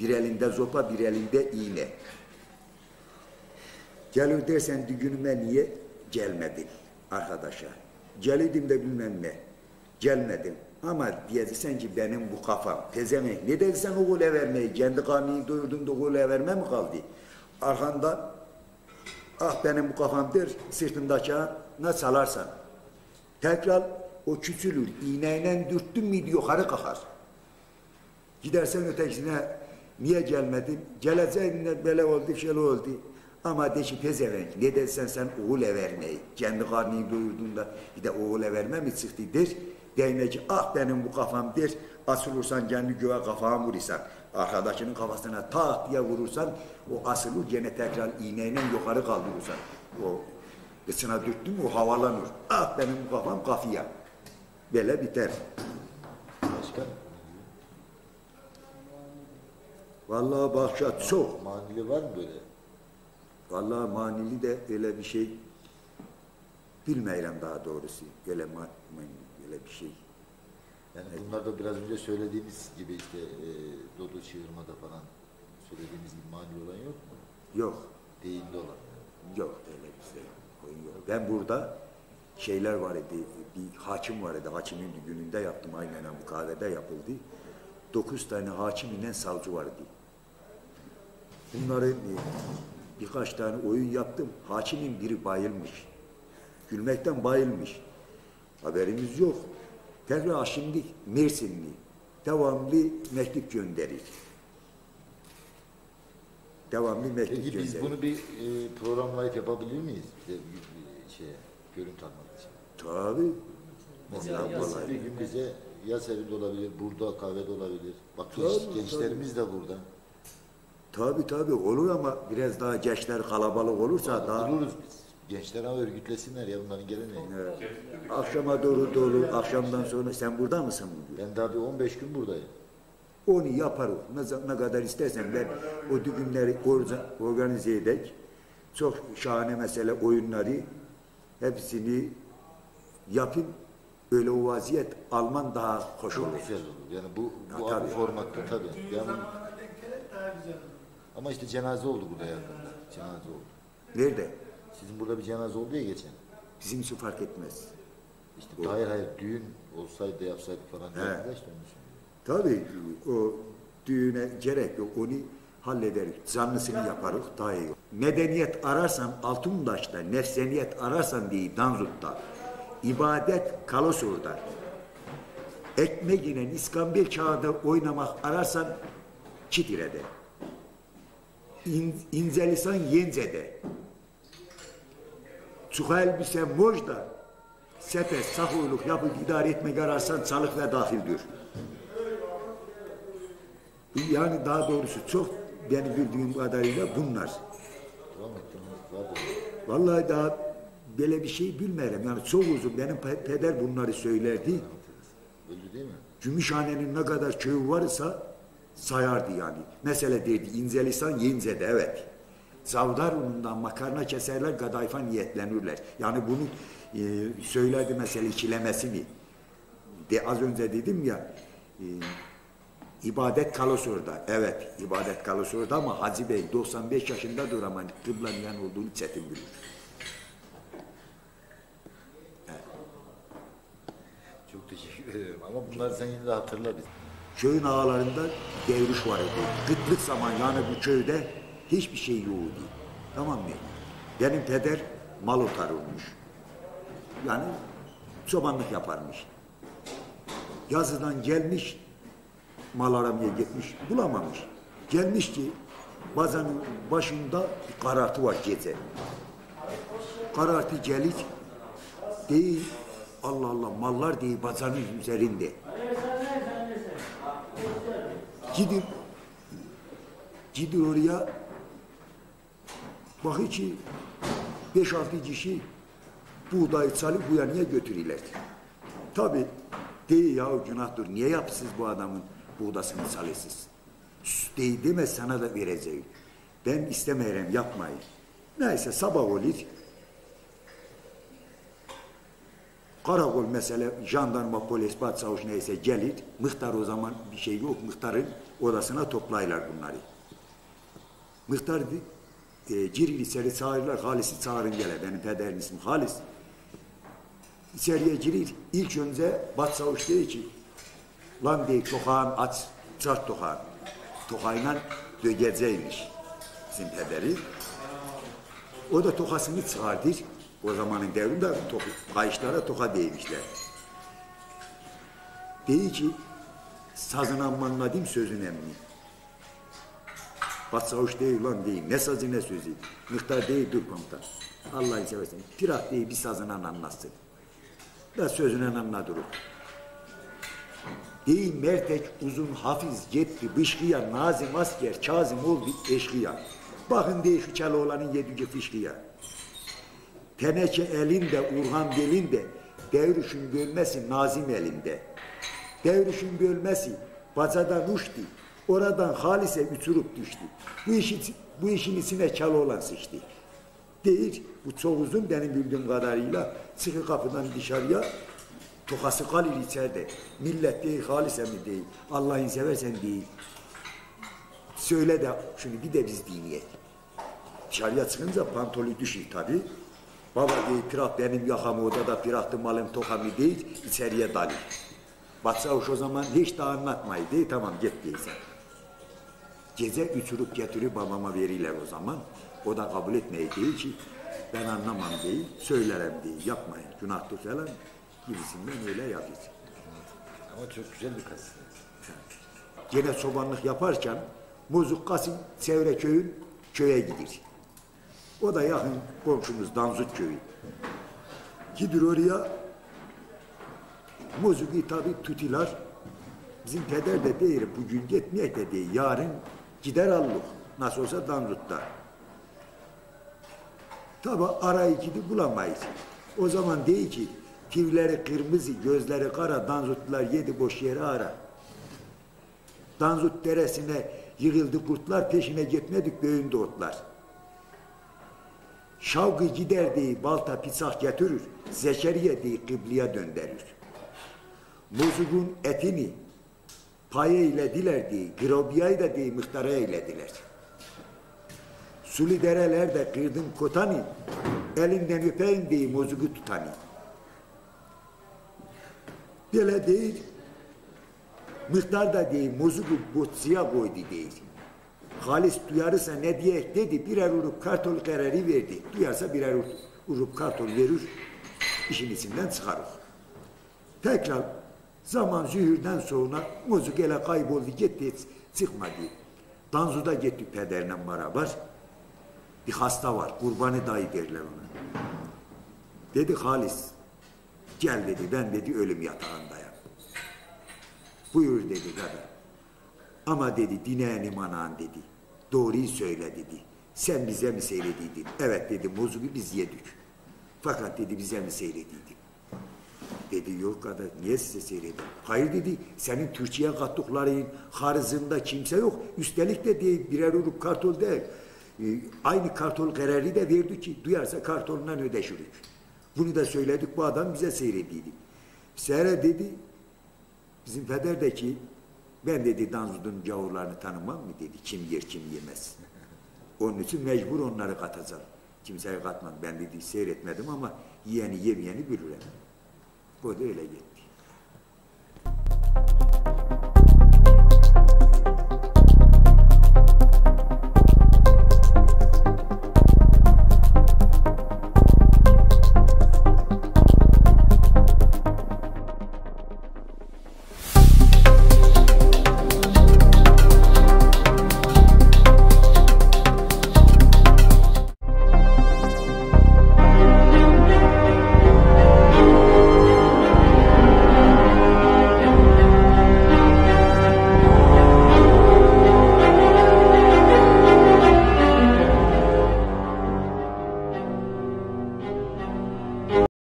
Bir elinde zopa, bir elinde iğne. Gelir dersen düğünüme niye gelmedin arkadaşa? Gelirdim de bilmem ne. Gelmedim. Ama diyeceksen ki benim bu kafam. Pezemek. Ne dersen o gole vermeyi. Kendi karnını doyurdun da gole verme mi kaldı? Arkanda ah benim bu kafam der. Sırtındakine salarsan. Tekrar o küçülür. İğneyle dürttün müydü yukarı kalkar. Gidersen ötekisine niye gelmedin? Geleceğinle böyle oldu, şöyle oldu. Ama de ki pezevenk, ne dersen sen oğul vermeyi, kendi karnını doyurduğunda bir de oğul verme mi çıktı der. Deyine ki ah benim bu kafam der, asılırsan kendi göğe kafana vurursan, arkadaşının kafasına tak diye vurursan, o asılır gene tekrar iğneyle yukarı kaldırırsan. O kıçına dürttün mü o havalanır. Ah benim bu kafam kafaya. Böyle biter. Başka? Vallahi bahşa çok. Manili var mı böyle? Vallahi manili de öyle bir şey bilmeyelim daha doğrusu. Öyle bir şey. Yani bunlar da biraz önce söylediğimiz gibi işte Dodo çığırmada falan söylediğimiz gibi mani olan yok mu? Yok. Deyimli olan. Yok öyle bir şey. Oyun yok. Ben burada şeyler var idi. Bir hakim var idi. Hakimin gününde yaptım. Aynen bu kahvede yapıldı. 9 tane hakim ile savcı vardı. Bunların birkaç tane oyun yaptım. Hakimin biri bayılmış. Gülmekten bayılmış. Haberimiz yok. Tekrar şimdi Mersinli devamlı mektup gönderir. Devamlı mektup Peki gönderir. biz bunu bir programlayıp yapabilir miyiz? Bir görüntü almak için. Tabii. Mesela bir gün bize yaz evinde olabilir, burada kahvede olabilir. Bak gençlerimiz de burada. Tabii olur ama biraz daha gençler kalabalık olursa daha... Buluruz biz. Gençler ama örgütlesinler ya bunların geleneği. Evet. Akşama doğru dolu, akşamdan sonra sen burada mısın bugün? Ben daha bir 15 gün buradayım. Onu yaparız. Ne kadar istersen ben o düğünleri organize edek. Çok şahane mesele oyunları hepsini yapayım. Öyle o vaziyet Alman daha hoş olur. Güzel olur. Yani bu tabii. formatta tabii. Yani, ama işte cenaze oldu burada yakında. Cenaze oldu. Nerede? Sizin burada bir cenaze oldu ya geçen. Bizim için fark etmez. İşte hayır düğün olsaydı yapsaydık falan. İşte tabii o düğüne gerek yok. Onu hallederiz. Canlısını yaparız daha iyi. Medeniyet ararsan Altındaş'ta, nefseniyet ararsan diye Danzut'ta, ibadet Kalosur'da, ekmek yenen İskambil kağıda oynamak ararsan Çitire'de, İnzelisan Yence'de, Çuha elbise Moj'da, sepet, sahuyluk yapıp idare etmek ararsan Çalık ve Dahil'dir. Yani daha doğrusu çok benim bildiğim kadarıyla bunlar. Vallahi daha böyle bir şey bilmiyorum. Yani çok uzun. Benim peder bunları söylerdi. Öyle değil mi? Gümüşhane'nin ne kadar köyü varsa sayardı yani. Mesela derdi İnzelisan Yenze'de evet. Zavdar unundan makarna keserler, kadayıfa niyetlenirler. Yani bunu söylerdi mesela ikilemesini. Az önce dedim ya İbadet Kalosur'da. Evet, ibadet Kalosur'da ama Hacı Bey 95 yaşındadır ama kıblanın yan olduğunu çetin bilir. Evet. Çok teşekkür ederim ama bunları sen yine de hatırla biz. Köyün ağalarında devriş var idi. Kıtlık zaman yani bu köyde hiçbir şey yoktu. Tamam mı? Benim peder mal otarılmış. Yani çobanlık yaparmış. Yazıdan gelmiş mal aramaya gitmiş, bulamamış. Gelmiş ki bazanın başında bir karartı var gece. Karartı gelik değil, Allah Allah mallar değil bazanın üzerinde. Gidir oraya bakıyor ki 5-6 kişi buğdayı çalıp bu yanıya götürürler. Tabii değil ya o günahtır. Niye yapsınız bu adamın buğdasını çalıyorsunuz? Değil demez sana da vereceğim. Ben istemeyelim yapmayın. Neyse sabah olur. Karakol mesela jandarma, polis, başçavuş neyse gelir. Mıhtar o zaman bir şey yok. Mıhtarın odasına toplayırlar bunları. Mıhtar Ciril içeri çağırırlar, Halis'i çağırın gele. Benim pederin ismi Halis. İçeriye girir, ilk önce Batsavuş diyor ki, lan diye tokağın aç, çart tokağın. Tokağıyla dögeceymiş bizim pederi. O da tokasını çıkardır. O zamanın devrinde kayışlara toka değmişler. Diyor ki, sazını ammanladım sözün emmi. Batsavuş değil lan değil, ne sazı ne sözü. Mıhtar değil, dur komutan. Allah'ı seversen, pirak değil bir sazına anlatsın. Da sözüne anladırır. Değil mertek uzun hafiz cepti bışkıya nazim asker kazım oldu eşkıya. Bakın değil şu Keloğlan'ın yedinci fışkıya. Teneke elinde Urhan belinde devrüşün bölmesi nazim elinde. Devrüşün bölmesi bacadan uçtu. Oradan Halis'e uçurup düştü. Bu işin içine Keloğlan sıçtı. Değil, bu çok uzun benim bildiğim kadarıyla çıkı kapıdan dışarıya tokası kalır içeride. Millet değil, Halis'e mi değil, Allah'ını seversen değil. Söyle de şunu bir de biz dinleyelim. Dışarıya çıkınca pantolü düşür tabi. Baba değil, pirak benim yakamı odada piraktı malım tokamı değil, içeriye dalır. Batsavuş o zaman hiç daha anlatmayı değil, tamam git değilsen. Gece uçurup getirip babama verirler o zaman. O da kabul etmeyi değil ki, ben anlamam değil, söylerim değil, yapmayın, günahtır falan gibisinden öyle yapıyor. Ama çok güzel bir kasım. Gene çobanlık yaparken Muzuk Kasım Çevre köyün köye gidir. O da yakın komşumuz Danzut köyü. Gidir oraya, Muzuk'u tabi tutilar. Bizim peder de değil, bugün gitmeyek de değil, yarın gider allık. Nasıl olsa Danzut'ta. Tabi arayı gidip bulamayız. O zaman değil ki, tivleri kırmızı, gözleri kara, Danzutlular yedi boş yeri ara. Danzut deresine yığıldı kurtlar, peşine gitmedik göğünde otlar. Şavgı gider diye balta pisak getirir, Zekeriye diye kıbleye döndürür. Muzuk'un etini paya eylediler diye, grobiyayı da diye mıhtara eylediler. Sulu derelerde kırdım kotanı, elinden öpeyim diye Muzuk'u tutanı. Böyle değil, mıhtar da değil, Muzuk'u botsuya koydu değil. Halis duyarsa ne diyek dedi, birer urup kartol kararı verdi. Duyarsa birer urup kartol verir, işin içinden çıkarır. Tekrar zaman zühürden sonra Muzuk ele kayboldu, gitti, çıkmadı. Danzu'da gitti pederle beraber. Bir hasta var, kurbanı dayı derler ona. Dedi Halis, gel dedi, ben dedi ölüm yatağındayım. Buyur dedi kadar. Ama dedi dineyen imanan dedi. Doğruyu söyle dedi. Sen bize mi seyrediydin? Evet dedi, Muzuk'u biz yedik. Fakat dedi bize mi seyrediydin? Dedi yok kadar, niye size seyredin? Hayır dedi, senin Türkçe'ye kattıkların harizinde kimse yok. Üstelik de değil, birer urup kartol değil. Aynı kartol kararı da verdi ki, duyarsa kartolundan ödeşirik. Bunu da söyledik, bu adam bize seyrediydi. Seyre dedi, bizim peder de ki, ben dedi Danzut'un gavurlarını tanımam mı dedi, kim yer kim yemez. Onun için mecbur onları katacağım. Kimseye katmadım, ben dedi seyretmedim ama yiyeni yemeyeni bilirim. O da öyle gitti.